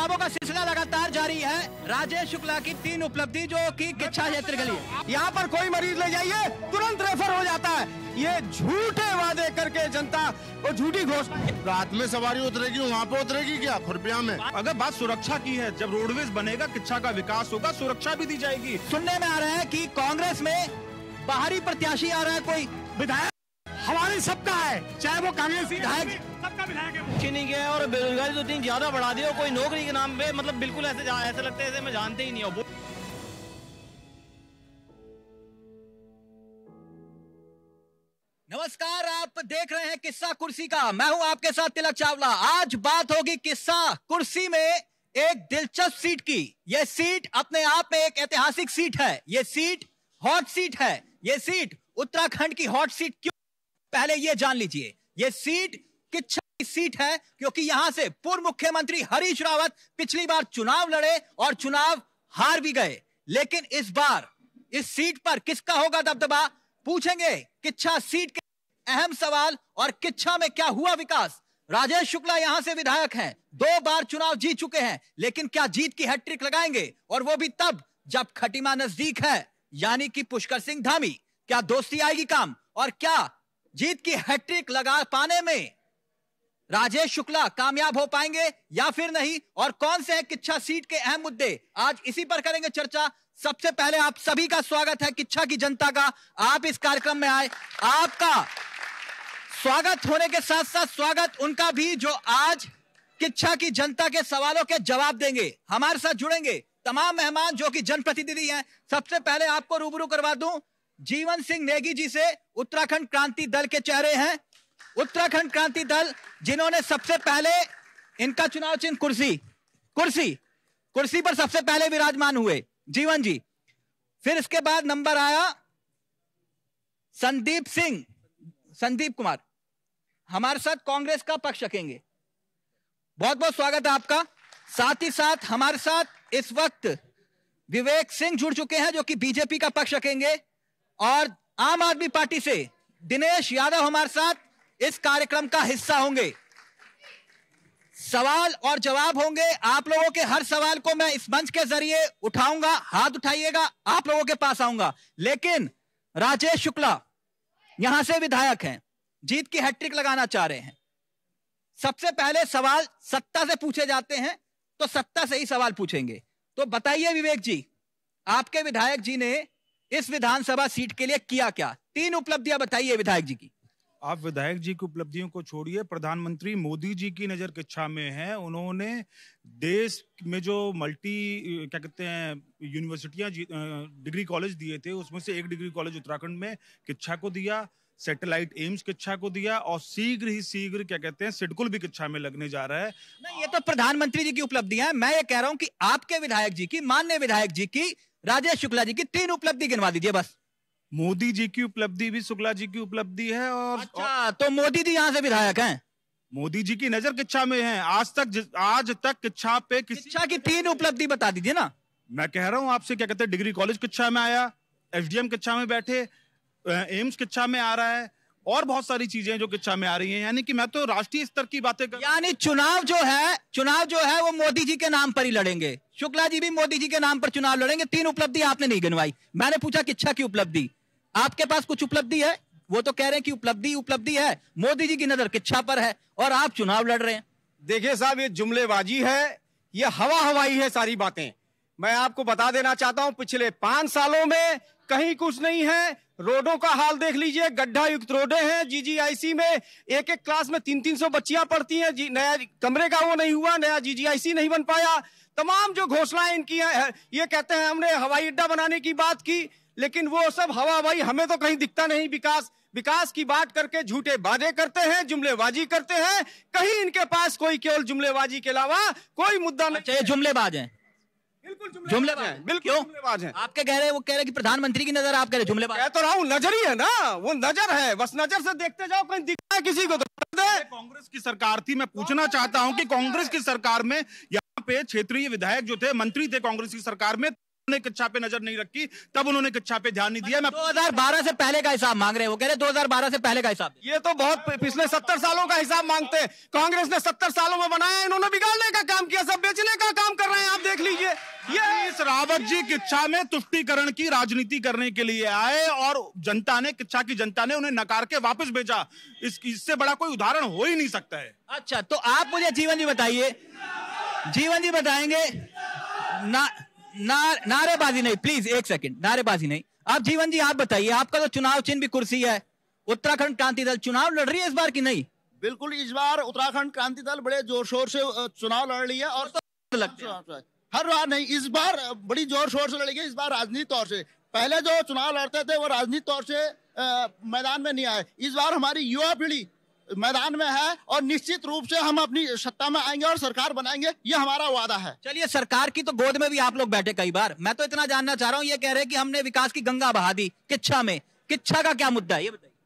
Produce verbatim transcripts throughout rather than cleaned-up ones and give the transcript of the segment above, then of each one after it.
जवाबों का सिलसिला लगातार जारी है। राजेश शुक्ला की तीन उपलब्धि जो कि किच्छा क्षेत्र के लिए, यहाँ पर कोई मरीज ले जाइए तुरंत रेफर हो जाता है। ये झूठे वादे करके जनता और झूठी घोषणा। रात में सवारी उतरेगी वहाँ पे उतरेगी क्या खुरपिया में? अगर बात सुरक्षा की है, जब रोडवेज बनेगा किच्छा का विकास होगा, सुरक्षा भी दी जाएगी। सुनने में आ रहा है कि कांग्रेस में बाहरी प्रत्याशी आ रहा है, कोई विधायक हमारी सबका है, चाहे वो कांग्रेस विधायक सबका विधायक है। कुछ नहीं किया और बेरोजगारी तो इतनी ज्यादा बढ़ा दी, और कोई नौकरी के नाम पे मतलब बिल्कुल ऐसे ऐसे लगता है जैसे मैं जानते ही नहीं हूँ। नमस्कार, आप देख रहे हैं किस्सा कुर्सी का। मैं हूं आपके साथ तिलक चावला। आज बात होगी किस्सा कुर्सी में एक दिलचस्प सीट की। यह सीट अपने आप में एक ऐतिहासिक सीट है। यह सीट हॉट सीट है। यह सीट उत्तराखंड की हॉट सीट क्यों, पहले यह जान लीजिए। यह सीट किच्छा की सीट है क्योंकि यहां से पूर्व मुख्यमंत्री हरीश रावत पिछली बार चुनाव लड़े और चुनाव हार भी गए। लेकिन इस बार इस सीट पर किसका होगा दबदबा, पूछेंगे किच्छा सीट के अहम सवाल और किच्छा में क्या हुआ विकास। राजेश शुक्ला यहां से विधायक हैं, दो बार चुनाव जीत चुके हैं, लेकिन क्या जीत की हैट्रिक लगाएंगे, और वो भी तब जब खटीमा नजदीक है, यानी कि पुष्कर सिंह धामी। क्या दोस्ती आएगी काम, और क्या जीत की हैट्रिक लगा पाने में राजेश शुक्ला कामयाब हो पाएंगे या फिर नहीं, और कौन से हैं किच्छा सीट के अहम मुद्दे, आज इसी पर करेंगे चर्चा। सबसे पहले आप सभी का स्वागत है, किच्छा की जनता का। आप इस कार्यक्रम में आए, आपका स्वागत होने के साथ साथ स्वागत उनका भी जो आज किच्छा की जनता के सवालों के जवाब देंगे। हमारे साथ जुड़ेंगे तमाम मेहमान जो कि जनप्रतिनिधि हैं। सबसे पहले आपको रूबरू करवा दूं जीवन सिंह नेगी जी से, उत्तराखंड क्रांति दल के चेहरे हैं। उत्तराखंड क्रांति दल जिन्होंने सबसे पहले, इनका चुनाव चिन्ह कुर्सी कुर्सी कुर्सी पर सबसे पहले विराजमान हुए जीवन जी। फिर इसके बाद नंबर आया संदीप सिंह, संदीप कुमार हमारे साथ कांग्रेस का पक्ष रखेंगे। बहुत बहुत स्वागत है आपका। साथ ही साथ हमारे साथ इस वक्त विवेक सिंह जुड़ चुके हैं जो कि बीजेपी का पक्ष रखेंगे, और आम आदमी पार्टी से दिनेश यादव हमारे साथ इस कार्यक्रम का हिस्सा होंगे। सवाल और जवाब होंगे। आप लोगों के हर सवाल को मैं इस मंच के जरिए उठाऊंगा, हाथ उठाइएगा, आप लोगों के पास आऊंगा। लेकिन राजेश शुक्ला यहां से विधायक हैं, जीत की हैट्रिक लगाना चाह रहे हैं। सबसे पहले सवाल सत्ता से पूछे जाते हैं, तो सत्ता से ही सवाल पूछेंगे। तो बताइए विवेक जी, आपके विधायक जी ने इस विधानसभा सीट के लिए किया क्या, तीन उपलब्धियां बताइए विधायक जी की। आप विधायक जी की उपलब्धियों को छोड़िए, प्रधानमंत्री मोदी जी की नजर किच्छा में है। उन्होंने देश में जो मल्टी क्या कहते हैं यूनिवर्सिटियां डिग्री कॉलेज दिए थे, उसमें से एक डिग्री कॉलेज उत्तराखंड में किच्छा को दिया, सैटेलाइट एम्स किच्छा को दिया, और शीघ्र ही शीघ्र क्या कहते हैं सिडकुल भी किच्छा में लगने जा रहा है। नहीं, ये तो प्रधानमंत्री जी की उपलब्धियां हैं। मैं ये कह रहा हूं कि आपके विधायक जी की, माननीय विधायक जी की, राजेश शुक्ला जी की तीन उपलब्धि गिनवा दीजिए बस। मोदी जी की उपलब्धि भी शुक्ला जी की उपलब्धि है। और अच्छा, और, तो मोदी जी यहां से विधायक हैं। मोदी जी की नजर किच्छा में है। आज तक आज तक किच्छा पे किच्छा की तीन उपलब्धि बता दीजिए ना। मैं कह रहा हूं आपसे, क्या कहते हैं डिग्री कॉलेज किच्छा में आया, एसडीएम किच्छा में बैठे, एम्स किच्छा में आ रहा है, और बहुत सारी चीजें जो किच्छा में आ रही हैं। यानी कि मैं तो राष्ट्रीय स्तर की बातें कर, यानी चुनाव जो है चुनाव जो है वो मोदी जी के नाम पर ही लड़ेंगे। शुक्ला जी भी मोदी जी के नाम पर चुनाव लड़ेंगे। तीन उपलब्धि आपने नहीं गिनवाई। मैंने पूछा किच्छा की उपलब्धि, आपके पास कुछ उपलब्धि है? वो तो कह रहे हैं कि उपलब्धि उपलब्धि है, मोदी जी की नजर किच्छा पर है, और आप चुनाव लड़ रहे हैं। देखिए साहब, ये जुमलेबाजी है, ये हवा हवाई है सारी बातें। मैं आपको बता देना चाहता हूं, पिछले पांच सालों में कहीं कुछ नहीं है। रोडों का हाल देख लीजिए, गड्ढा युक्त रोडें हैं। जीजीआईसी में एक एक क्लास में तीन तीन सौ बच्चियां पढ़ती हैं। नया कमरे का वो नहीं हुआ, नया जीजीआईसी नहीं बन पाया। तमाम जो घोषणाएं इनकी हैं, ये कहते हैं हमने हवाई अड्डा बनाने की बात की, लेकिन वो सब हवा हवाई, हमें तो कहीं दिखता नहीं। विकास विकास की बात करके झूठे वादे करते हैं, जुमलेबाजी करते हैं। कहीं इनके पास कोई केवल जुमलेबाजी के अलावा कोई मुद्दा नहीं। अच्छा, जुमलेबाज हैं, बिल्कुल जुमलेबाज हैं, बिल्कुल जुमलेबाज हैं। आपके कह रहे वो कह रहे कि प्रधानमंत्री की नजर, आप कह रहे जुमलेबाज। कह तो रहा हूँ, नजर ही है ना, वो नजर है, बस नजर से देखते जाओ, कहीं दिखता है किसी को तो दे। कांग्रेस की सरकार थी। मैं पूछना चाहता हूं कि कांग्रेस की सरकार में यहाँ पे क्षेत्रीय विधायक जो थे, मंत्री थे कांग्रेस की सरकार में, उन्होंने किच्छा पे नजर नहीं रखी, तब उन्होंने किच्छा पे ध्यान नहीं दिया। मैं दो हज़ार बारह से पहले का हिसाब मांग रहे हैं, वो कह रहे दो हज़ार बारह से पहले का हिसाब। ये तो बहुत पिछले सत्तर सालों का हिसाब मांगते हैं। कांग्रेस ने सत्तर सालों में बनाया, इन्होंने बिगाड़ने का काम किया, सब बेचने का काम कर रहे हैं। आप देख लीजिए, ये इस रावत जी किच्छा में तुष्टीकरण की राजनीति करने के लिए आए और जनता ने, किच्छा की जनता ने उन्हें नकार के वापस भेजा। इस इससे बड़ा कोई उदाहरण हो ही नहीं सकता है। अच्छा, तो आप मुझे जीवन जी बताइए, जीवन जी बताएंगे ना, ना, नारेबाजी नहीं, प्लीज एक सेकंड, नारेबाजी नहीं। आप जीवन जी आप बताइए, आपका तो चुनाव चिन्ह भी कुर्सी है, उत्तराखंड क्रांति दल चुनाव लड़ रही है इस बार की नहीं? बिल्कुल, इस बार उत्तराखंड क्रांति दल बड़े जोर शोर से चुनाव लड़ रही है और तो लगता है हर बार नहीं, इस बार बड़ी जोर शोर से लड़ेगी। इस बार राजनीतिक तौर से, पहले जो चुनाव लड़ते थे वो राजनीतिक तौर से आ, मैदान में नहीं आए। इस बार हमारी युवा पीढ़ी मैदान में है और निश्चित रूप से हम अपनी सत्ता में आएंगे और सरकार बनाएंगे, ये हमारा वादा है। चलिए, सरकार की तो गोद में भी आप लोग बैठे कई बार। मैं तो इतना जानना चाह रहा हूँ, ये कह रहे हैं कि हमने विकास की गंगा बहा दी किच्छा में। किच्छा का क्या मुद्दा है ये बताइए।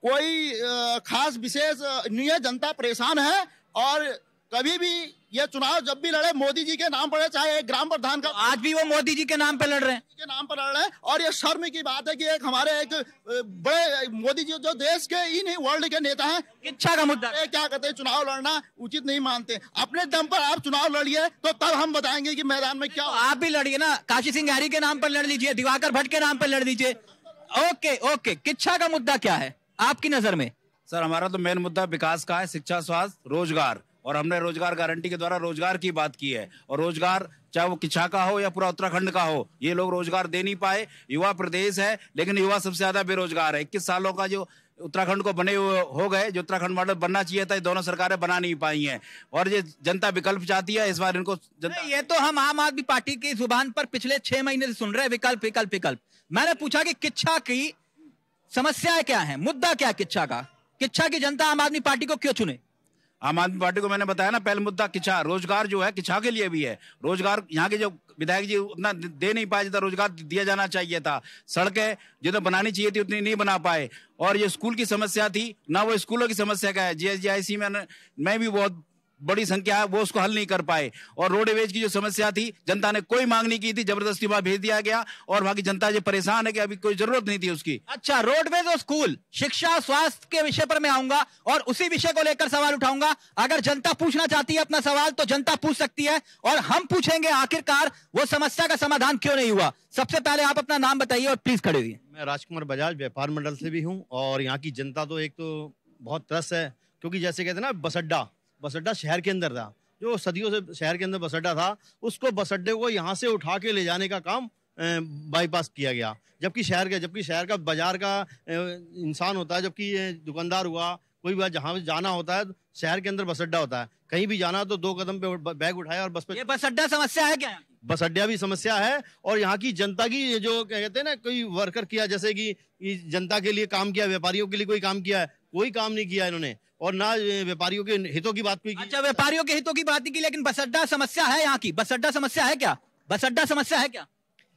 कोई खास विशेष नहीं है, जनता परेशान है और कभी भी ये चुनाव जब भी लड़े मोदी जी के नाम पर, चाहे एक ग्राम प्रधान का, आज भी वो मोदी जी के नाम पे लड़ रहे हैं, के नाम पर लड़ रहे हैं। और ये शर्म की बात है कि एक हमारे एक बड़े मोदी जी जो देश के ही नहीं वर्ल्ड के नेता हैं, किच्छा का मुद्दा ये क्या कहते हैं, चुनाव लड़ना उचित नहीं मानते। अपने दम पर आप चुनाव लड़िए तो तब हम बताएंगे कि मैदान में क्या। तो आप भी लड़िए ना, काशी सिंह हरी के नाम पर लड़ लीजिए, दिवाकर भट्ट के नाम पर लड़ लीजिए। ओके ओके, किच्छा का मुद्दा क्या है आपकी नजर में? सर, हमारा तो मेन मुद्दा विकास का है, शिक्षा, स्वास्थ्य, रोजगार। और हमने रोजगार गारंटी के द्वारा रोजगार की बात की है। और रोजगार चाहे वो किच्छा का हो या पूरा उत्तराखंड का हो, ये लोग रोजगार दे नहीं पाए। युवा प्रदेश है, लेकिन युवा सबसे ज्यादा बेरोजगार है। इक्कीस सालों का जो उत्तराखंड को बने हुए हो गए, जो उत्तराखंड मॉडल बनना चाहिए था, ये दोनों सरकारें बना नहीं पाई हैं। और ये जनता विकल्प चाहती है, इस बार इनको जनता... ये तो हम आम आदमी पार्टी की जुबान पर पिछले छह महीने से सुन रहे हैं, विकल्प विकल्प विकल्प। मैंने पूछा कि किच्छा की समस्याएं क्या है, मुद्दा क्या है किच्छा का? किच्छा की जनता आम आदमी पार्टी को क्यों चुने? आम आदमी पार्टी को मैंने बताया ना, पहले मुद्दा किच्छा, रोजगार जो है किच्छा के लिए भी है। रोजगार यहाँ के जो विधायक जी उतना दे नहीं पाए जितना रोजगार दिया जाना चाहिए था। सड़कें जितना बनानी चाहिए थी उतनी नहीं बना पाए। और ये स्कूल की समस्या थी ना, वो स्कूलों की समस्या का है। जीएसजीआईसी में मैं भी बहुत बड़ी संख्या है, वो उसको हल नहीं कर पाए। और रोडवेज की जो समस्या थी, जनता ने कोई मांग नहीं की थी, जबरदस्ती वहां भेज दिया गया और वहां की जनता जो परेशान है कि अभी कोई जरूरत नहीं थी उसकी। अच्छा, रोडवेज और स्कूल, शिक्षा, स्वास्थ्य के विषय पर मैं आऊंगा और उसी विषय को लेकर सवाल उठाऊंगा। अगर जनता पूछना चाहती है अपना सवाल तो जनता पूछ सकती है और हम पूछेंगे आखिरकार वो समस्या का समाधान क्यों नहीं हुआ। सबसे पहले आप अपना नाम बताइए और प्लीज खड़े हुइए। मैं राजकुमार बजाज व्यापार मंडल से भी हूँ और यहाँ की जनता तो एक तो बहुत त्रस्त है, क्योंकि जैसे कहते हैं ना, बस अड्डा बस अड्डा शहर के अंदर था, जो सदियों से शहर के अंदर बस अड्डा था, उसको बस अड्डे को यहाँ से उठा के ले जाने का काम बाईपास किया गया। जबकि शहर का जबकि शहर का बाजार का इंसान होता है, जबकि दुकानदार हुआ, कोई बात जहाँ जाना होता है शहर के अंदर बस अड्डा होता है, कहीं भी जाना तो दो कदम पे बैग उठाया और बस पे। ये बस अड्डा समस्या है क्या? बस अड्डा भी समस्या है और यहाँ की जनता की जो कहते हैं ना, कोई वर्कर किया, जैसे कि जनता के लिए काम किया, व्यापारियों के लिए कोई काम किया है, कोई काम नहीं किया इन्होंने। और ना व्यापारियों के हितों की बात कोई की। अच्छा, व्यापारियों के हितों की बात की, लेकिन बस अड्डा समस्या है यहाँ की? बस अड्डा समस्या है क्या? बस अड्डा समस्या है क्या?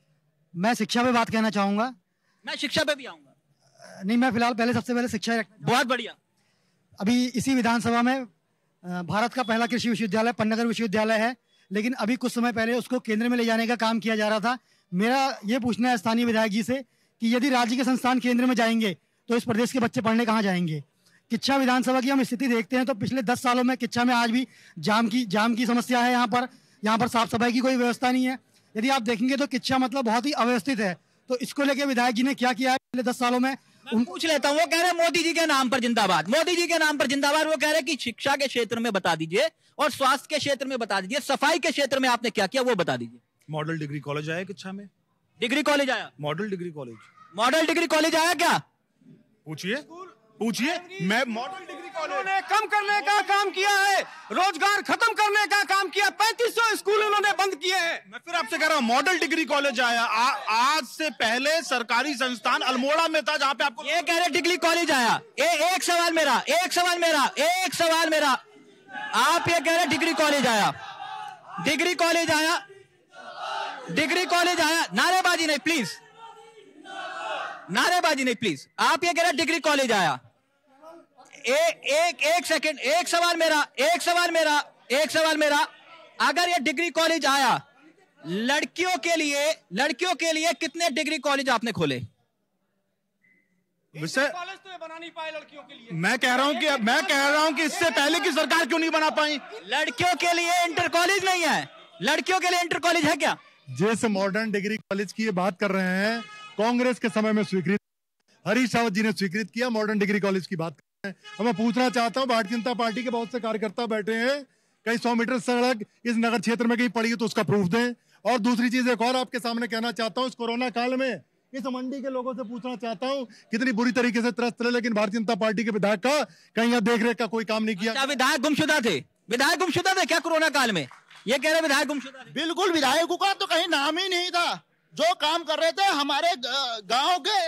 मैं शिक्षा पे बात कहना चाहूंगा। मैं शिक्षा पे भी आऊंगा। नहीं, मैं फिलहाल पहले सबसे पहले शिक्षा। बहुत बढ़िया। अभी इसी विधानसभा में भारत का पहला कृषि विश्वविद्यालय पन्नागर विश्वविद्यालय है, लेकिन अभी कुछ समय पहले उसको केंद्र में ले जाने का काम किया जा रहा था। मेरा ये पूछना है स्थानीय विधायक जी से कि यदि राज्य के संस्थान केंद्र में जाएंगे तो इस प्रदेश के बच्चे पढ़ने कहाँ जाएंगे? किच्छा विधानसभा की हम स्थिति देखते हैं तो पिछले दस सालों में किच्छा में आज भी जाम की जाम की समस्या है। यहाँ पर यहाँ पर साफ सफाई की कोई व्यवस्था नहीं है। यदि आप देखेंगे तो किच्छा मतलब बहुत ही अव्यवस्थित है। तो इसको लेकर विधायक जी ने क्या किया है पिछले दस सालों में? मैं पूछ लेता हूँ। वो कह रहे हैं मोदी जी के नाम पर जिंदाबाद, मोदी जी के नाम पर जिंदाबाद। वो कह रहे हैं कि शिक्षा के क्षेत्र में बता दीजिए और स्वास्थ्य के क्षेत्र में बता दीजिए, सफाई के क्षेत्र में आपने क्या किया वो बता दीजिए। मॉडल डिग्री कॉलेज आया किच्छा में? डिग्री कॉलेज आया? Model degree college model degree college आया क्या? पूछिए पूछिए। मैं मॉडल डिग्री कॉलेज ने कम करने का काम किया है, रोजगार खत्म करने का काम किया, पैंतीस सौ स्कूल उन्होंने बंद किए हैं। मैं फिर आपसे कह रहा हूँ, मॉडल डिग्री कॉलेज आया। आ, आज से पहले सरकारी संस्थान अल्मोड़ा में था, जहाँ पे आपको ये कह रहे डिग्री कॉलेज आया। ए, एक सवाल मेरा एक सवाल मेरा एक सवाल मेरा आप ये कह रहे डिग्री कॉलेज आया, डिग्री कॉलेज आया, डिग्री कॉलेज आया। नारेबाजी नहीं प्लीज, नारेबाजी नहीं प्लीज। आप ये कह रहे डिग्री कॉलेज आया। ए, एक एक सेकंड, एक सवाल मेरा एक सवाल मेरा एक सवाल मेरा अगर ये डिग्री कॉलेज आया, लड़कियों के लिए लड़कियों के लिए कितने डिग्री कॉलेज आपने खोले? विषय कॉलेज तो ये बना नहीं पाए लड़कियों के लिए। मैं कह रहा हूं कि मैं कह रहा हूं कि इससे पहले की सरकार क्यों नहीं बना पाई? लड़कियों के लिए इंटर कॉलेज नहीं है, लड़कियों के लिए इंटर कॉलेज है क्या? जिस मॉडर्न डिग्री कॉलेज की ये बात कर रहे हैं, कांग्रेस के समय में स्वीकृत, हरीश रावत जी ने स्वीकृत किया, मॉडर्न डिग्री कॉलेज की बात कर रहे हैं। अब मैं पूछना चाहता हूं, भारतीय जनता पार्टी के बहुत से कार्यकर्ता बैठे हैं, कहीं सौ मीटर सड़क इस नगर क्षेत्र में कहीं पड़ी है तो उसका प्रूफ दें। और दूसरी चीज एक और आपके सामने कहना चाहता हूं, इस कोरोना काल में इस मंडी के लोगों से पूछना चाहता हूं, कितनी बुरी तरीके से त्रस्त रहे, लेकिन भारतीय जनता पार्टी के विधायक का कहीं यहाँ देख रेख का कोई काम नहीं किया। अच्छा, विधायक गुमशुदा थे, विधायक गुमशुदा थे क्या कोरोना काल में? ये कह रहे विधायक गुमशुदा थे? बिल्कुल, विधायकों का तो कहीं नाम ही नहीं था। जो काम कर रहे थे हमारे गांव के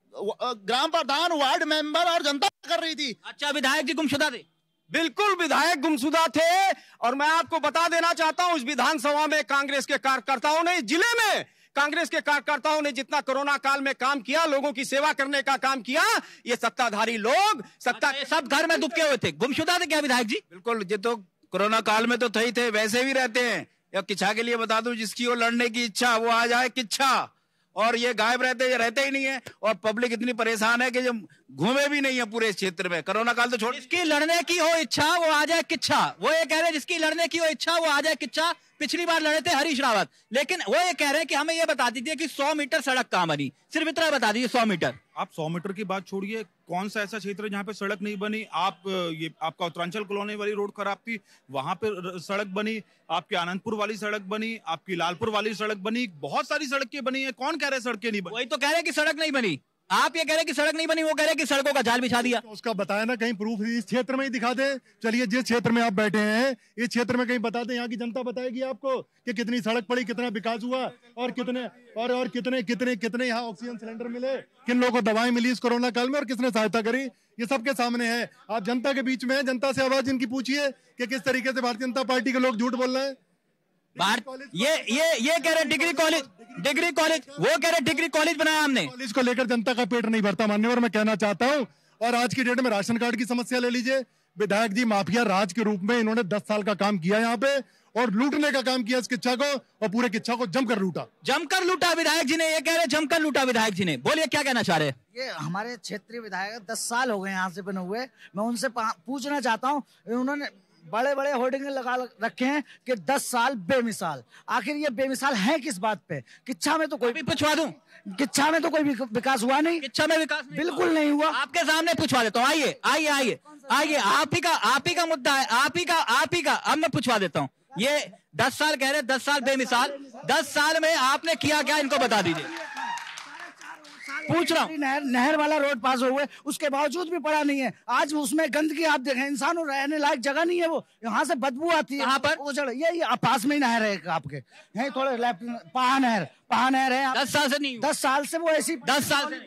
ग्राम प्रधान, वार्ड मेंबर और जनता कर रही थी। अच्छा, विधायक जी गुमशुदा थे? बिल्कुल विधायक गुमशुदा थे। और मैं आपको बता देना चाहता हूं, इस विधानसभा में कांग्रेस के कार्यकर्ताओं ने, जिले में कांग्रेस के कार्यकर्ताओं ने जितना कोरोना काल में काम किया, लोगों की सेवा करने का काम किया, ये सत्ताधारी लोग सत्ता अच्छा, सब घर में दुबके हुए थे, गुमशुदा थे क्या विधायक जी? बिल्कुल, ये तो कोरोना काल में तो थे ही थे, वैसे भी रहते हैं। या किच्छा के लिए बता दूं, जिसकी वो लड़ने की इच्छा वो आ जाए किच्छा, और ये गायब रहते ये रहते ही नहीं है। और पब्लिक इतनी परेशान है कि जब घूमे भी नहीं है पूरे इस क्षेत्र में। कोरोना काल तो छोड़, जिसकी लड़ने की हो इच्छा वो आ जाए किच्छा। वो ये कह रहे हैं जिसकी लड़ने की हो इच्छा वो आ जाए किच्छा। पिछली बार लड़े थे हरीश रावत, लेकिन वो ये कह रहे हैं कि हमें ये बता दीजिए कि सौ मीटर सड़क कहां बनी, सिर्फ इतना बता दीजिए सौ मीटर। आप सौ मीटर की बात छोड़िए, कौन सा ऐसा क्षेत्र है जहाँ पे सड़क नहीं बनी? आप ये आपका उत्तरांचल कॉलोनी वाली रोड खराब थी, वहां पे सड़क बनी, आपके आनंदपुर वाली सड़क बनी, आपकी लालपुर वाली सड़क बनी, बहुत सारी सड़कें बनी है। कौन कह रहे हैं सड़कें नहीं बनी? वही तो कह रहे हैं कि सड़क नहीं बनी। आप ये कह रहे हैं कि सड़क नहीं बनी, वो कह रहे हैं कि सड़कों का जाल बिछा दिया। उसका बताया ना, कहीं प्रूफ इस क्षेत्र में ही दिखा दे। चलिए, जिस क्षेत्र में आप बैठे हैं इस क्षेत्र में कहीं बता दें, यहाँ की जनता बताएगी आपको कि कितनी सड़क पड़ी, कितना विकास हुआ, और कितने और और कितने कितने कितने यहाँ ऑक्सीजन सिलेंडर मिले, किन लोगों को दवाएं मिली इस कोरोना काल में, और किसने सहायता करी, ये सबके सामने है। आप जनता के बीच में है, जनता से आवाज इनकी पूछिए कि किस तरीके से भारतीय जनता पार्टी के लोग झूठ बोल रहे हैं। बाहर ये ये ये कह रहे डिग्री कॉलेज, डिग्री कॉलेज, वो कह रहे डिग्री कॉलेज बनाया हमने। कॉलेज को लेकर जनता का पेट नहीं भरता मान्यवर, मैं कहना चाहता हूँ। और आज की डेट में राशन कार्ड की समस्या ले लीजिए, विधायक जी माफिया राज के रूप में इन्होंने दस साल का काम किया यहाँ पे, और लूटने का काम किया इस किच्छा को, और पूरे किच्छा को जमकर लूटा जमकर लूटा विधायक जी ने। ये कह रहे जमकर लूटा विधायक जी ने। बोलिए क्या कहना चाह रहे हैं? ये हमारे क्षेत्रीय विधायक दस साल हो गए यहाँ से बने हुए। मैं उनसे पूछना चाहता हूँ, उन्होंने बड़े बड़े होर्डिंग लगा रखे हैं कि दस साल बेमिसाल। आखिर ये बेमिसाल है किस बात पे? किच्छा में तो कोई भी पूछवा दूं, किच्छा में तो कोई विकास हुआ नहीं, किच्छा में विकास नहीं बिल्कुल नहीं हुआ। आपके सामने पूछवा देता हूँ, आइए आइए आइए आइए, आप ही का आप ही का मुद्दा है, आप ही का आप ही का अब मैं पूछवा देता हूँ। ये दस साल कह रहे, दस साल बेमिसाल, दस साल में आपने किया क्या, इनको बता दीजिए। पूछ रहा हूँ। नहर नहर वाला रोड पास हुए, उसके बावजूद भी पड़ा नहीं है। आज उसमें गंदगी आप देखें, इंसान रहने लायक जगह नहीं है, वो यहाँ से बदबू आती है। कहाँ पर? ये, ये पास में ही नहर है आपके, यही थोड़े लेफ्ट, पहा नहर, पहा नहर है। दस साल से नहीं, दस साल से वो ऐसी, दस साल से।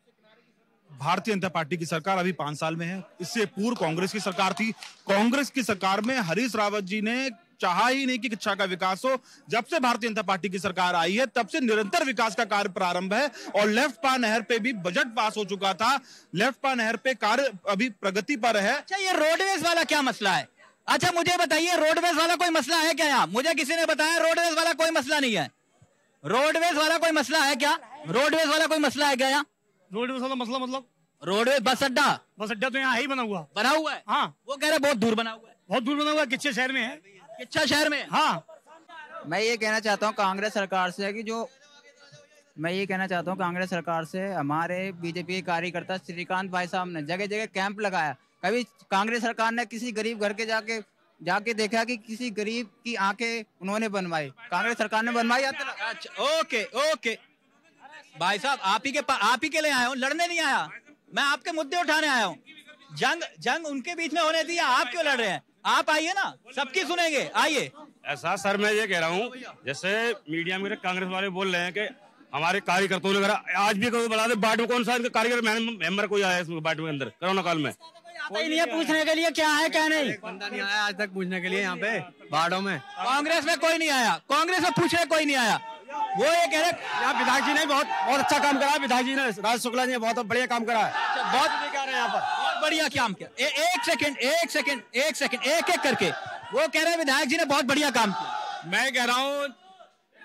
भारतीय जनता पार्टी की सरकार अभी पांच साल में है। इससे पूर्व कांग्रेस की सरकार थी। कांग्रेस की सरकार में हरीश रावत जी ने चाहा ही नहीं कि किच्छा का विकास हो। जब से भारतीय जनता पार्टी की सरकार आई है तब से निरंतर विकास का कार्य प्रारंभ है, और लेफ्ट पा नहर पे भी बजट पास हो चुका था। लेफ्ट पा नहर पे कार्य अभी प्रगति पर है। अच्छा, ये रोडवेज वाला क्या मसला है? अच्छा मुझे बताइए, रोडवेज वाला कोई मसला है क्या यहाँ? मुझे किसी ने बताया रोडवेज वाला कोई मसला नहीं है। रोडवेज वाला कोई मसला है क्या? रोडवेज वाला कोई मसला है क्या यहाँ? रोडवेज वाला मसला मतलब रोडवेज बस अड्डा, बस अड्डा तो यहाँ ही बना हुआ बना हुआ है। हाँ, वो कह रहे बहुत दूर बना हुआ है। बहुत दूर बना हुआ है, किच्छे शहर में है। किच्छा शहर में? हाँ। मैं ये कहना चाहता हूँ कांग्रेस सरकार से कि जो मैं ये कहना चाहता हूँ कांग्रेस सरकार से, हमारे बीजेपी के कार्यकर्ता श्रीकांत भाई साहब ने जगह जगह कैंप लगाया। कभी कांग्रेस सरकार ने किसी गरीब घर के जाके जाके देखा कि किसी गरीब की आंखें उन्होंने बनवाई? कांग्रेस सरकार ने बनवाई? अच्छा, ओके ओके भाई साहब, आप ही के आप ही के लिए आया हूँ, लड़ने नहीं आया मैं, आपके मुद्दे उठाने आया हूँ। जंग जंग उनके बीच में होने दी, आप क्यों लड़ रहे हैं? आप आइए ना, सबकी सुनेंगे, आइए। ऐसा सर मैं ये कह रहा हूँ, जैसे मीडिया में कांग्रेस वाले बोल रहे हैं कि हमारे कार्यकर्ताओं ने आज भी बता दे, बाट में कौन सा कार्यकर्ता मेंबर कोई आया है बाट में अंदर कोरोना काल में? कोई नहीं है पूछने के लिए क्या है क्या नहीं, बंदा नहीं आया आज तक पूछने के लिए यहाँ पे बाड़ों में। कांग्रेस में कोई नहीं आया, कांग्रेस में पूछने कोई नहीं आया। वो ये कह रहे यहाँ विधायक जी ने बहुत बहुत अच्छा काम करा है, विधायक जी ने, राज शुक्ला जी ने बहुत बढ़िया काम करा है, बहुत कह रहे हैं यहाँ पर, बहुत बढ़िया काम किया। ए, एक सेकंड एक सेकंड एक सेकंड एक एक करके वो कह रहे हैं विधायक जी ने बहुत बढ़िया काम किया। मैं कह रहा हूँ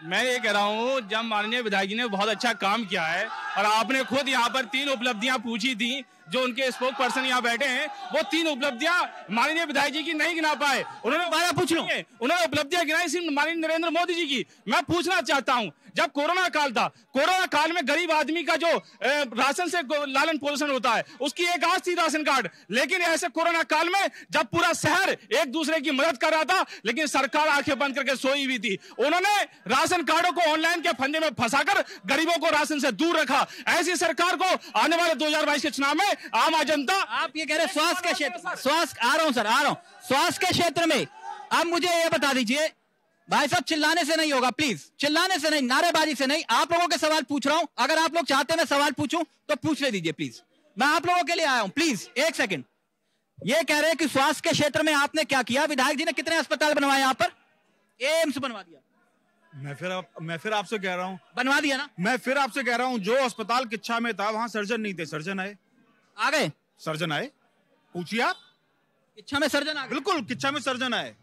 मैं ये कह रहा हूँ, जब माननीय विधायक जी ने बहुत अच्छा काम किया है और आपने खुद यहाँ पर तीन उपलब्धियां पूछी थी, जो उनके स्पोक पर्सन यहाँ बैठे हैं, वो तीन उपलब्धियां माननीय विधायक जी की नहीं गिना पाए। उन्होंने बारह पूछ लो उन्होंने उपलब्धियां गिनाई सिर्फ माननीय नरेंद्र मोदी जी की। मैं पूछना चाहता हूं, जब कोरोना काल था, कोरोना काल में गरीब आदमी का जो राशन से लालन पोषण होता है, उसकी एक आस थी राशन कार्ड। लेकिन ऐसे कोरोना काल में जब पूरा शहर एक दूसरे की मदद कर रहा था, लेकिन सरकार आंखें बंद करके सोई हुई थी। उन्होंने राशन कार्डों को ऑनलाइन के फंदे में फंसाकर गरीबों को राशन से दूर रखा। ऐसी सरकार को आने वाले दो हजार बाईस के चुनाव में आम जनता। आप ये कह रहे हैं स्वास्थ्य के क्षेत्र, स्वास्थ्य आ रहा हूं सर, आ रहा हूं स्वास्थ्य के क्षेत्र में। अब मुझे ये बता दीजिए भाई साहब, चिल्लाने से नहीं होगा प्लीज, चिल्लाने से नहीं, नारेबाजी से नहीं, आप लोगों के सवाल पूछ रहा हूं। अगर आप लोग चाहते हैं मैं सवाल पूछूं तो पूछ ले दीजिए प्लीज, मैं आप लोगों के लिए आया हूं, प्लीज एक सेकंड। ये कह रहे हैं कि स्वास्थ्य के क्षेत्र में आपने क्या किया? विधायक जी ने कितने अस्पताल बनवाए यहाँ पर? एम्स बनवा दिया। मैं फिर आप, मैं फिर आपसे कह रहा हूँ, बनवा दिया ना। मैं फिर आपसे कह रहा हूँ, जो अस्पताल किच्छा में था वहां सर्जन नहीं थे, सर्जन आए, आ गए सर्जन आए, पूछिए आप। किच्छा में सर्जन आ गए? बिल्कुल, किच्छा में सर्जन आए।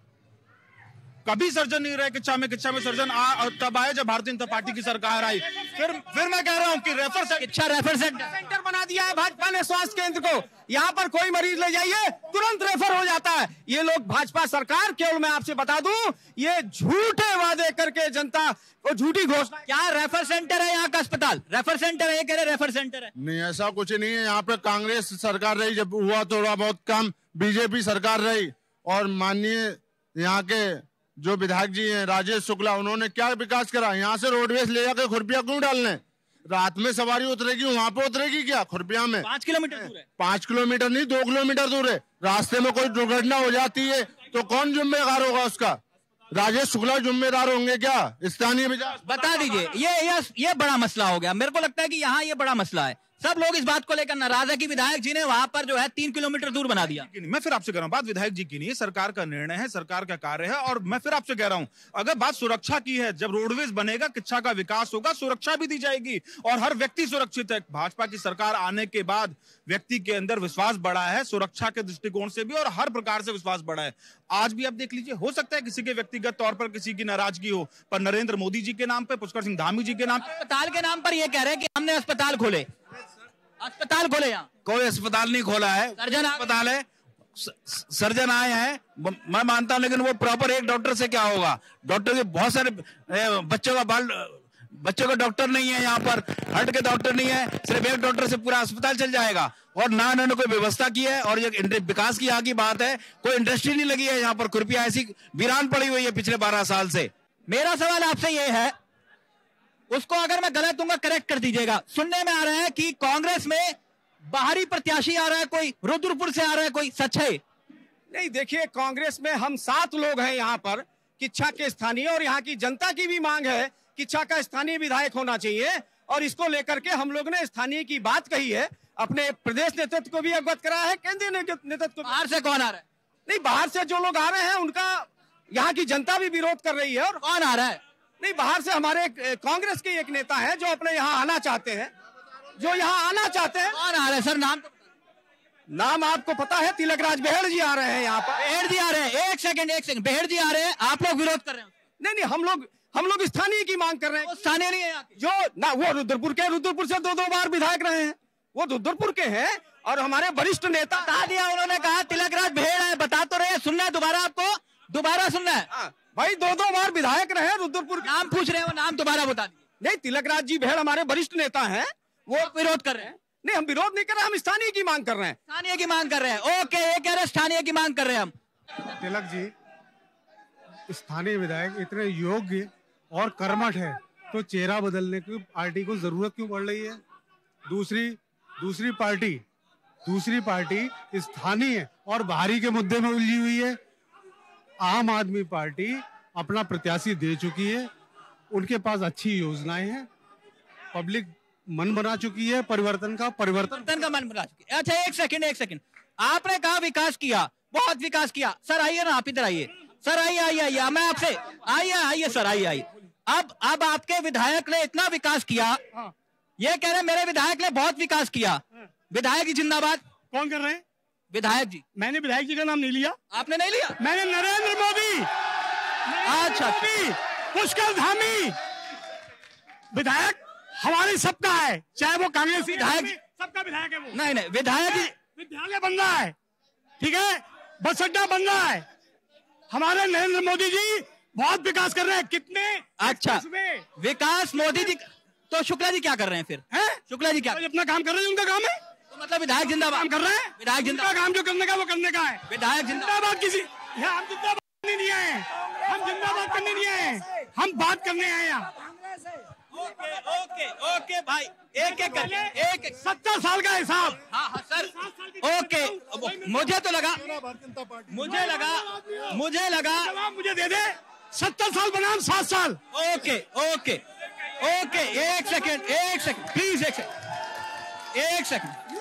कभी सर्जन नहीं रहे किच्छा में, किच्छा में सर्जन आ, तब आए जब भारतीय जनता पार्टी की सरकार आई। फिर फिर मैं कह रहा हूँ कि रेफर से किच्छा रेफर सेंटर सेंटर बना दिया है भाजपा ने स्वास्थ्य केंद्र को। यहाँ पर कोई मरीज ले जाइए, तुरंत रेफर हो जाता है। ये लोग भाजपा सरकार, केवल मैं आपसे बता दूं, ये झूठे वादे करके जनता को झूठी घोषणा। क्या रेफर सेंटर है यहाँ का अस्पताल? रेफर सेंटर है, ये कह रहे रेफर सेंटर है। नहीं, ऐसा कुछ नहीं है। यहाँ पे कांग्रेस सरकार रही, जब हुआ थोड़ा बहुत कम, बीजेपी सरकार रही, और माननीय यहाँ के जो विधायक जी हैं राजेश शुक्ला, उन्होंने क्या विकास करा? यहाँ से रोडवेज ले जाकर खुरपिया क्यों डालने? रात में सवारी उतरेगी, वहां पे उतरेगी क्या खुरपिया में? पांच किलोमीटर दूर है। पांच किलोमीटर नहीं, दो किलोमीटर दूर है। रास्ते में कोई दुर्घटना हो जाती है तो कौन जिम्मेदार होगा उसका? राजेश शुक्ला जिम्मेदार होंगे क्या? स्थानीय विधायक बता दीजिए। ये ये ये बड़ा मसला हो गया। मेरे को लगता है कि यहाँ ये बड़ा मसला है। सब लोग इस बात को लेकर नाराज है कि विधायक जी ने वहां पर जो है तीन किलोमीटर दूर बना दिया। मैं फिर आपसे कह रहा हूँ, बात विधायक जी की नहीं है, सरकार का निर्णय है, सरकार का कार्य है। और मैं फिर आपसे कह रहा हूँ, अगर बात सुरक्षा की है, जब रोडवेज बनेगा, किच्छा का विकास होगा, सुरक्षा भी दी जाएगी और हर व्यक्ति सुरक्षित है। भाजपा की सरकार आने के बाद व्यक्ति के अंदर विश्वास बढ़ा है, सुरक्षा के दृष्टिकोण से भी, और हर प्रकार से विश्वास बढ़ा है। आज भी आप देख लीजिए, हो सकता है किसी के व्यक्तिगत तौर पर किसी की नाराजगी हो, पर नरेंद्र मोदी जी के नाम पे, पुष्कर सिंह धामी जी के नाम पे, अस्पताल के नाम पर ये कह रहे हैं कि हमने अस्पताल खोले, अस्पताल खोले। यहाँ कोई अस्पताल नहीं खोला है, सर्जन अस्पताल है, सर्जन आए हैं, मैं मानता हूं, लेकिन वो प्रॉपर एक डॉक्टर से क्या होगा? डॉक्टर के बहुत सारे बच्चों का बाल, बच्चों का डॉक्टर नहीं है यहाँ पर, हार्ट के डॉक्टर नहीं है, सिर्फ एक डॉक्टर से पूरा अस्पताल चल जाएगा। और ना उन्होंने कोई व्यवस्था की है। और ये विकास की यहाँ की बात है, कोई इंडस्ट्री नहीं लगी है यहाँ पर, कृपया ऐसी वीरान पड़ी हुई है पिछले बारह साल से। मेरा सवाल आपसे ये है, उसको अगर मैं गलत दूंगा करेक्ट कर दीजिएगा। सुनने में आ रहा है कि कांग्रेस में बाहरी प्रत्याशी आ रहा है, कोई रुद्रपुर से आ रहा है, कोई सच है? नहीं, देखिए, कांग्रेस में हम सात लोग हैं यहाँ पर किच्छा के स्थानीय, और यहाँ की जनता की भी मांग है किच्छा का स्थानीय विधायक होना चाहिए। और इसको लेकर के हम लोग ने स्थानीय की बात कही है, अपने प्रदेश नेतृत्व को भी अवगत करा है, केंद्रीय नेतृत्व। बाहर से कौन आ रहा है? नहीं, बाहर से जो लोग आ रहे हैं उनका यहाँ की जनता भी विरोध कर रही है। और कौन आ रहा है? नहीं, बाहर से हमारे कांग्रेस के एक नेता है जो अपने यहाँ आना चाहते हैं, जो यहाँ आना चाहते हैं। कौन आ रहा है सर? नाम नाम आपको पता है? तिलक राज बेहड़ जी आ रहे हैं यहाँ पर। बेहड़ जी आ रहे हैं? एक सेकंड एक सेकंड, बेहड़ जी आ रहे हैं, आप लोग विरोध कर रहे हैं? नहीं नहीं, हम लोग हम लोग स्थानीय की मांग कर रहे हैं। स्थानीय नहीं है जो ना, वो रुद्रपुर के, रुद्रपुर से दो दो बार विधायक रहे हैं, वो रुद्रपुर के हैं। और हमारे वरिष्ठ नेता बता दिया, उन्होंने कहा तिलक राज बेहड़ है, बता तो रहे, सुनना है दोबारा? आपको दोबारा सुनना है? भाई, दो दो बार विधायक रहे रुद्रपुर। नाम पूछ रहे हो, नाम दोबारा बता दीजिए। नहीं, तिलक राज जी बेहड़ हमारे वरिष्ठ नेता हैं, वो विरोध कर रहे हैं। नहीं, हम विरोध नहीं कर रहे, हम स्थानीय की मांग कर रहे हैं। स्थानीय की मांग कर रहे हैं, ओके, ये कह रहे स्थानीय की मांग कर रहे हैं हम। तिलक जी स्थानीय विधायक इतने योग्य और कर्मठ है, तो चेहरा बदलने की पार्टी को जरूरत क्यों पड़ रही है? दूसरी दूसरी पार्टी दूसरी पार्टी स्थानीय और बाहरी के मुद्दे में उलझी हुई है। आम आदमी पार्टी अपना प्रत्याशी दे चुकी है, उनके पास अच्छी योजनाएं हैं, पब्लिक मन बना चुकी है, परिवर्तन का परिवर्तन का मन बना चुकी है। अच्छा, एक सेकंड एक सेकंड, आपने कहा विकास किया, बहुत विकास किया। सर आइए ना, आप इधर आइए सर, आइए आइए आइए, मैं आपसे, आइए आइए सर, आइए आइए। अब अब आपके विधायक ने इतना विकास किया, ये कह रहे मेरे विधायक ने बहुत विकास किया। विधायक जी जिंदाबाद। कौन कर रहे हैं? विधायक जी। मैंने विधायक जी का नाम नहीं लिया। आपने नहीं लिया? मैंने नरेंद्र मोदी, अच्छा, पुष्कर धामी, विधायक हमारी सबका है, चाहे वो कांग्रेस विधायक सबका विधायक है वो। नहीं नहीं विधायक जी विद्यालय बन रहा है, ठीक है, बस अड्डा बन रहा है। हमारे नरेंद्र मोदी जी बहुत विकास कर रहे हैं। कितने अच्छा विकास मोदी जी, तो शुक्ला जी क्या कर रहे हैं फिर? हैं? शुक्ला जी क्या अपना काम कर रहे हैं, उनका काम है, तो मतलब विधायक जिंदाबाद काम कर रहे हैं, विधायक उनका जिंदाबाद काम जो करने का वो करने का है। विधायक जिंदाबाद किसी यहाँ हम जिंदाबाद करने नहीं आए हैं, हम जिंदाबाद करने नहीं आए हैं, हम बात करने आए हैं। ओके ओके ओके भाई, एक एक करके एक एक सत्तर साल का हिसाब। हाँ हाँ सर ओके, मुझे तो लगा मुझे लगा मुझे लगा मुझे दे दे, सत्तर साल बनाम सात साल। ओके ओके ओके एक सेकंड एक सेकंड प्लीज एक सेकंड एक सेकंड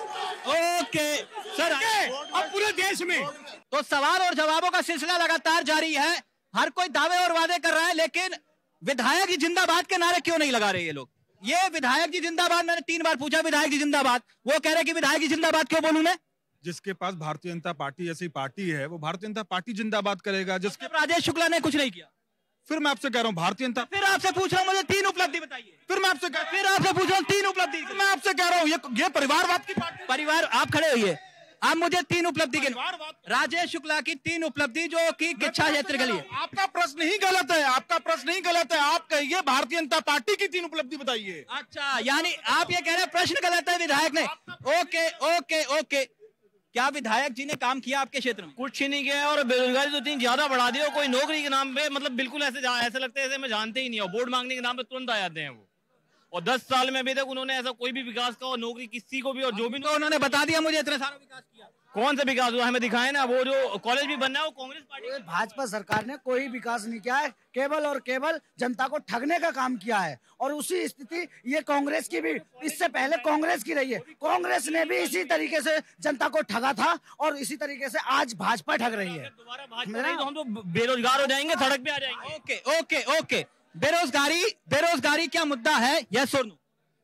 ओके सर। अब पूरे देश में तो सवाल और जवाबों का सिलसिला लगातार जारी है, हर कोई दावे और वादे कर रहा है, लेकिन विधायक जी जिंदाबाद के नारे क्यों नहीं लगा रहे ये लोग? ये विधायक जी जिंदाबाद, मैंने तीन बार पूछा विधायक जी जिंदाबाद, वो कह रहे कि विधायक जी जिंदाबाद क्यों बोलूं मैं? जिसके पास भारतीय जनता पार्टी जैसी पार्टी है वो भारतीय जनता पार्टी जिंदाबाद करेगा। जिसके राजेश शुक्ला ने कुछ नहीं किया। फिर मैं आपसे कह रहा हूँ भारतीय जनता, फिर आपसे पूछ रहा हूँ मुझे तीन उपलब्धि बताइए। फिर मैं आपसे फिर आपसे पूछ रहा हूँ तीन उपलब्धि, मैं आपसे कह रहा हूँ ये ये परिवारवाद की पार्टी। परिवार आप खड़े होइए, आप मुझे तीन उपलब्धि के राजेश शुक्ला की तीन उपलब्धि जो कि किच्छा क्षेत्र के लिए। आपका प्रश्न ही गलत है, आपका प्रश्न ही गलत है। आप कहिए भारतीय जनता पार्टी की तीन उपलब्धि बताइए। अच्छा यानी आप ये कह रहे हैं प्रश्न गलत है विधायक ने। ओके ओके ओके, क्या विधायक जी ने काम किया आपके क्षेत्र में? कुछ ही नहीं किया और बेरोजगारी तो इतनी ज्यादा बढ़ा दी, और कोई नौकरी के नाम पे मतलब बिल्कुल ऐसे ऐसे लगता है जैसे मैं जानते ही नहीं, और वोट मांगने के नाम पे तुरंत आ जाते हैं वो। और दस साल में अभी तक उन्होंने ऐसा कोई भी विकास का और नौकरी किसी को भी और जो भी तो उन्होंने बता दिया मुझे इतने सारा विकास किया। कौन सा विकास हुआ हमें दिखाए ना, वो जो कॉलेज भी बनना है वो कांग्रेस पार्टी भाजपा सरकार ने कोई विकास नहीं किया है, केवल और केवल जनता को ठगने का काम किया है। और उसी स्थिति ये कांग्रेस की भी इससे पहले कांग्रेस की रही है, कांग्रेस ने भी इसी तरीके से जनता को ठगा था और इसी तरीके से आज भाजपा ठग रही है। दोबारा भाजपा नहीं तो हम तो बेरोजगार हो जाएंगे, सड़क पे आ जाएंगे। ओके ओके ओके, बेरोजगारी बेरोजगारी क्या मुद्दा है? यस और नो?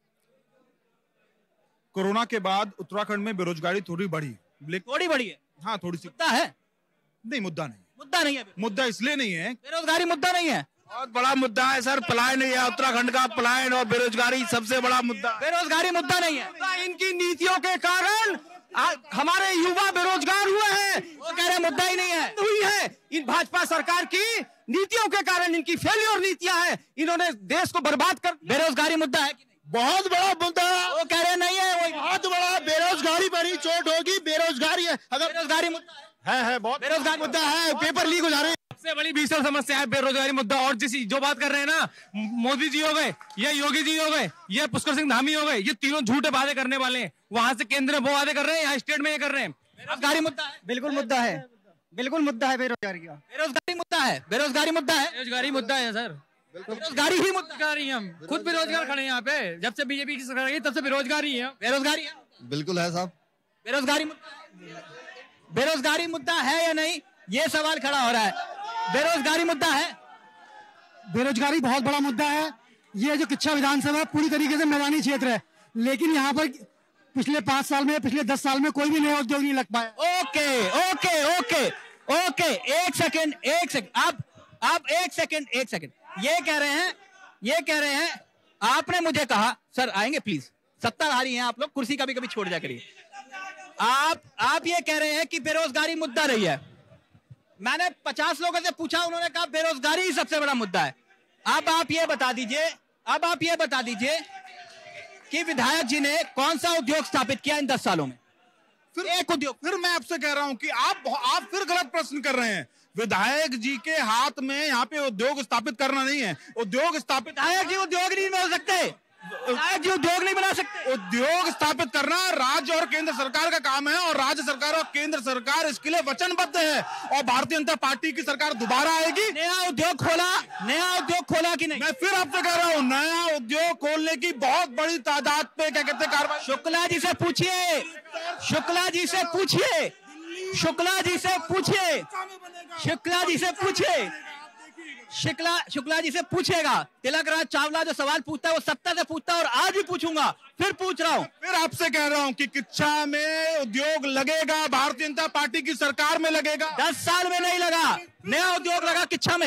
कोरोना के बाद उत्तराखंड में बेरोजगारी थोड़ी बढ़ी, थोड़ी बढ़ी है। हाँ थोड़ी सी। मुद्दा है? नहीं मुद्दा नहीं, मुद्दा नहीं है। मुद्दा इसलिए नहीं है, बेरोजगारी मुद्दा नहीं है, बहुत बड़ा मुद्दा है सर। पलायन है उत्तराखंड का, पलायन और बेरोजगारी सबसे बड़ा मुद्दा। बेरोजगारी मुद्दा नहीं है, इनकी नीतियों के कारण हमारे युवा बेरोजगार हुए हैं। वो कह रहे मुद्दा ही नहीं है, हुई है इन भाजपा सरकार की नीतियों के कारण, इनकी फेलियर नीतियां हैं, इन्होंने देश को बर्बाद कर। बेरोजगारी मुद्दा है कि नहीं? बहुत बड़ा मुद्दा है। वो कह रहे नहीं है, वो बहुत बड़ा बेरोजगारी पर ही चोट होगी। बेरोजगारी है, अगर बेरोजगारी मुद्दा है है बहुत बेरोजगारी मुद्दा है, पेपर लीक हो जा रहे हैं। सबसे बड़ी भीषण समस्या है बेरोजगारी मुद्दा। और जिस जो बात कर रहे हैं ना, मोदी जी हो गए, ये योगी जी हो गए, ये पुष्कर सिंह धामी हो गए, ये तीनों झूठे वादे करने वाले हैं। वहां से केंद्र में वो वादे कर रहे हैं, यहाँ स्टेट में ये कर रहे हैं। बेरोजगारी मुद्दा है, बिल्कुल मुद्दा है, बिल्कुल मुद्दा है बेरोजगारी का। बेरोजगारी मुद्दा है, बेरोजगारी मुद्दा है, बेरोजगारी मुद्दा है सर। बेरोजगारी ही मुद्दा ही हम खुद बेरोजगार खड़े हैं यहाँ पे, जब से बीजेपी की सरकार आई तब से बेरोजगारी है। बेरोजगारी है, बिल्कुल है साहब। बेरोजगारी मुद्दा, बेरोजगारी मुद्दा है या नहीं, ये सवाल खड़ा हो रहा है। बेरोजगारी मुद्दा है, बेरोजगारी बहुत बड़ा मुद्दा है। ये जो किच्छा विधानसभा पूरी तरीके से मैदानी क्षेत्र है, लेकिन यहाँ पर पिछले पांच साल में पिछले दस साल में कोई भी नया उद्योग नहीं लग पाया। ओके ओके ओके ओके, एक सेकंड एक सेकंड, आप आप एक सेकंड एक सेकंड, ये कह रहे हैं ये कह रहे हैं आपने मुझे कहा, सर आएंगे प्लीज, सत्ताधारी हैं आप लोग, कुर्सी का भी कभी छोड़ जा करिए। आप आप ये कह रहे हैं कि बेरोजगारी मुद्दा रही है। मैंने पचास लोगों से पूछा, उन्होंने कहा बेरोजगारी ही सबसे बड़ा मुद्दा है। अब आप ये बता दीजिए अब आप ये बता दीजिए कि विधायक जी ने कौन सा उद्योग स्थापित किया इन दस सालों में? फिर एक उद्योग। फिर मैं आपसे कह रहा हूं कि आप आप फिर गलत प्रश्न कर रहे हैं। विधायक जी के हाथ में यहाँ पे उद्योग स्थापित करना नहीं है। उद्योग स्थापित, विधायक जी उद्योग नहीं बना सकते, विधायक जी उद्योग नहीं बना सकते। उद्योग स्थापित करना राज्य और केंद्र सरकार का काम है, और राज्य सरकार और केंद्र सरकार इसके लिए वचनबद्ध है। और भारतीय जनता पार्टी की सरकार दोबारा आएगी। नया उद्योग खोला, नया उद्योग खोला कि नहीं? मैं फिर आपसे कह रहा हूँ, नया उद्योग खोलने की बहुत बड़ी तादाद पे क्या कहते हैं कार्रवाई। शुक्ला जी से पूछिए, शुक्ला जी से पूछिए, शुक्ला जी से पूछिए, शुक्ला जी से पूछिए, शुक्ला शुक्ला जी से पूछेगा। तिलक राज चावला जो सवाल पूछता है वो सत्ता से पूछता है, और आज भी पूछूंगा, फिर पूछ रहा हूँ। फिर आपसे कह रहा हूँ कि किच्छा में उद्योग लगेगा, भारतीय जनता पार्टी की सरकार में लगेगा। दस साल में नहीं लगा, नया उद्योग लगा किच्छा में।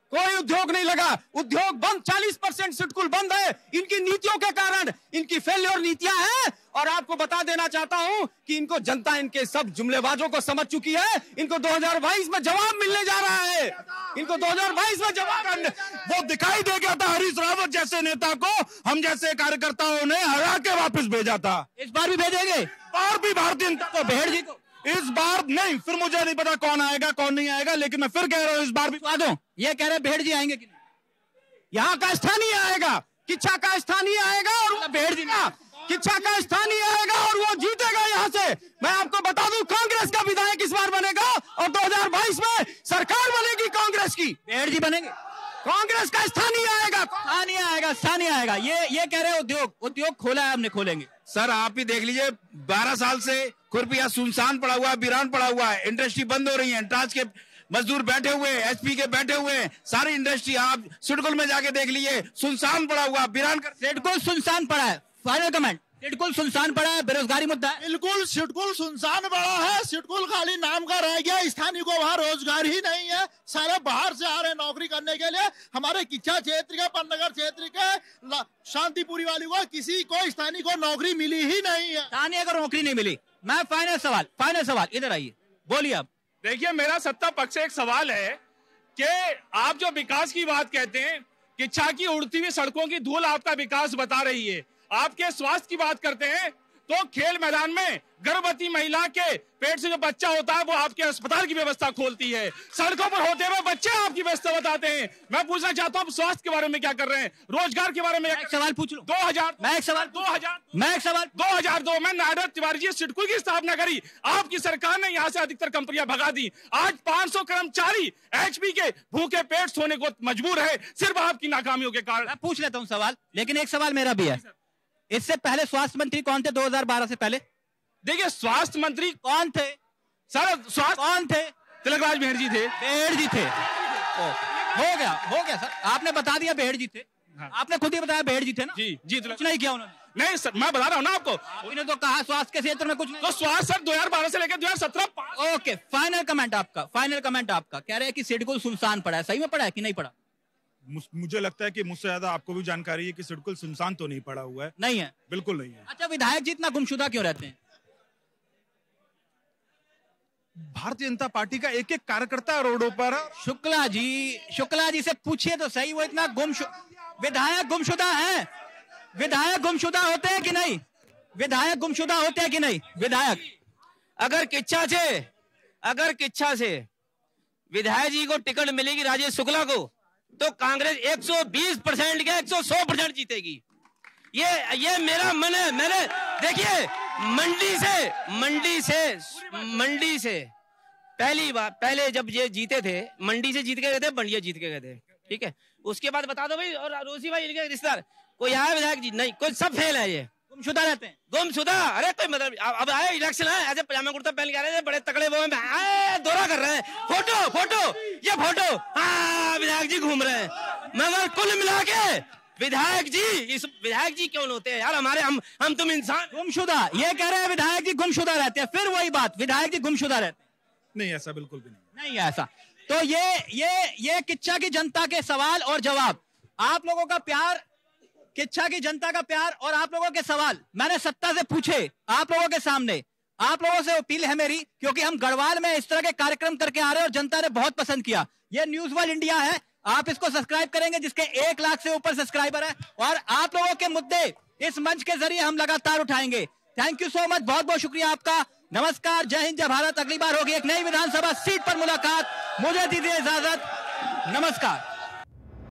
कोई उद्योग नहीं लगा, उद्योग बंद, चालीस परसेंट सिडकुल बंद है इनकी नीतियों के कारण, इनकी फेल्योर नीतियां हैं। और आपको बता देना चाहता हूं कि इनको जनता इनके सब जुमलेबाजों को समझ चुकी है। इनको दो हज़ार बाईस में जवाब मिलने जा रहा है, इनको दो हज़ार बाईस में जवाब। वो दिखाई दे गया था हरीश रावत जैसे नेता को हम जैसे कार्यकर्ताओं ने हरा के वापस भेजा था। इस बार भी भेजेंगे, बार भी भारतीय जनता तो भेड़ जी को इस बार नहीं, फिर मुझे नहीं पता कौन आएगा कौन नहीं आएगा, लेकिन मैं फिर कह रहा हूँ इस बार भी स्वादों ये कह रहे भेड़ जी आएंगे कि नहीं? यहाँ का स्थानीय आएगा, किच्छा का स्थानीय आएगा और भेड़ जी ना किच्छा का स्थानीय आएगा और वो जीतेगा यहाँ से। मैं आपको बता दूं कांग्रेस का विधायक इस बार बनेगा और दो हज़ार बाईस में सरकार बनेगी कांग्रेस की। भेड़ जी बनेंगे, कांग्रेस का स्थानीय आएगा, स्थानीय आएगा, स्थानीय आएगा। ये ये कह रहे उद्योग उद्योग खोला है हमने, खोलेंगे। सर आप ही देख लीजिए, बारह साल से खुरपिया सुनसान पड़ा हुआ है, वीरान पड़ा हुआ है, इंडस्ट्री बंद हो रही है, ट्रांस के मजदूर बैठे हुए, एसपी के बैठे हुए, सारी इंडस्ट्री आप सिडकुल में जाके देख लीजिए, सुनसान पड़ा हुआ, वीरान कर सिडकुल सुनसान पड़ा है। फाइनल कमेंट, सिडकुल सुनसान पड़ा है, बेरोजगारी मुद्दा है। बिल्कुल सिडकुल सुनसान पड़ा है, सिडकुल खाली नाम का रह गया, स्थानीय को वहाँ रोजगार ही नहीं है, सारे बाहर से आ रहे हैं नौकरी करने के लिए। हमारे किच्छा क्षेत्र के, पन्नगर क्षेत्र के, शांतिपुरी वाली को किसी को स्थानीय को नौकरी मिली ही नहीं है। स्थानीय को नौकरी नहीं मिली। मैं फाइनल सवाल, फाइनल सवाल इधर आइए, बोलिए आप। देखिए मेरा सत्ता पक्ष से एक सवाल है कि आप जो विकास की बात कहते हैं, किच्छा की उड़ती हुई सड़कों की धूल आपका विकास बता रही है। आपके स्वास्थ्य की बात करते हैं तो खेल मैदान में गर्भवती महिला के पेट से जो बच्चा होता है वो आपके अस्पताल की व्यवस्था खोलती है, सड़कों पर होते हुए बच्चे आपकी व्यवस्था बताते हैं। मैं पूछना चाहता हूँ स्वास्थ्य के बारे में क्या कर रहे हैं, रोजगार के बारे में एक सवाल पूछ लो। दो हजार मैं एक सवाल दो हजार मैं एक सवाल दो हजार दो में नायडू तिवारी जी सिडकुल की स्थापना करी, आपकी सरकार ने यहाँ से अधिकतर कंपनियां भगा दी। आज पांच सौ कर्मचारी एचपी के भूखे पेट सोने को मजबूर है सिर्फ आपकी नाकामियों के कारण। मैं पूछ लेता हूँ सवाल, लेकिन एक सवाल मेरा भी है। इससे पहले स्वास्थ्य मंत्री कौन थे दो हज़ार बारह से पहले? देखिए स्वास्थ्य मंत्री कौन थे सर? स्वास्थ्य कौन थे? तिलकराज भेड़ जी थे। भेड़ जी थे, हो गया हो गया सर, आपने बता दिया भेड़ जी थे। हाँ। आपने खुद ही बताया भेड़ जी थे ना? जी जी कुछ नहीं किया उन्होंने। नहीं सर, मैं बता रहा हूँ ना आपको, उन्होंने तो कहा स्वास्थ्य के क्षेत्र में कुछ नहीं। तो स्वास्थ्य सर दो हज़ार बारह से लेकर दो हज़ार सत्रह। ओके, फाइनल कमेंट आपका, फाइनल कमेंट आपका। कह रहे हैं कि सिडकुल सुनसान पड़ा है, सही में पड़ा है कि नहीं पड़ा? मुझे लगता है कि मुझसे ज्यादा आपको भी जानकारी है कि सिडकुल सुनसान तो नहीं पड़ा हुआ है। नहीं है, बिल्कुल नहीं है। अच्छा, विधायक जी इतना गुमशुदा क्यों रहते हैं? भारतीय जनता पार्टी का एक एक कार्यकर्ता रोडों पर। शुक्ला जी, शुक्ला जी से पूछिए तो सही, वो इतना गुमशु विधायक गुमशुदा है? विधायक गुमशुदा होते हैं कि नहीं? विधायक गुमशुदा होते हैं कि नहीं? विधायक अगर किच्छा से अगर किच्छा से विधायक जी को टिकट मिलेगी राजेश शुक्ला को, तो कांग्रेस एक सौ बीस परसेंट के एक सौ सौ परसेंट जीतेगी। ये ये मेरा मन है। मैंने देखिए मंडी से मंडी से मंडी से पहली बार पहले जब ये जीते थे, मंडी से जीत के गए थे, बंडिया जीत के गए थे, ठीक है। उसके बाद बता दो भाई, और रोसी भाई इनके रिश्तेदार कोई आया विधायक जी? नहीं, कोई सब फेल है, ये गुमशुदा रहते हैं। गुमशुदा, अरे कोई मतलब अब आए इलेक्शन है, ऐसे पजामा कुर्ता पहन के आ रहे थे, बड़े तकड़े वो दौरा कर रहे हैं, फोटो फोटो ये फोटो, हाँ विधायक जी घूम रहे हैं। मगर कुल मिला के विधायक जी, इस विधायक जी क्यों होते हैं यार हमारे? हम हम तुम इंसान गुमशुदा, ये कह रहे हैं विधायक जी गुमशुदा रहते हैं। फिर वही बात, विधायक जी गुमशुदा रहते हैं। नहीं, ऐसा बिल्कुल भी नहीं, नहीं है ऐसा। तो ये ये ये किच्छा की जनता के सवाल और जवाब, आप लोगों का प्यार, किच्छा की जनता का प्यार और आप लोगों के सवाल मैंने सत्ता से पूछे आप लोगों के सामने। आप लोगों से अपील है मेरी, क्योंकि हम गढ़वाल में इस तरह के कार्यक्रम करके आ रहे हैं और जनता ने बहुत पसंद किया। ये न्यूज वर्ल्ड इंडिया है, आप इसको सब्सक्राइब करेंगे जिसके एक लाख से ऊपर सब्सक्राइबर है, और आप लोगों के मुद्दे इस मंच के जरिए हम लगातार उठाएंगे। थैंक यू सो मच, बहुत बहुत शुक्रिया आपका। नमस्कार, जय हिंद, जय भारत। अगली बार होगी एक नई विधानसभा सीट पर मुलाकात। मुझे दीजिए इजाजत, नमस्कार।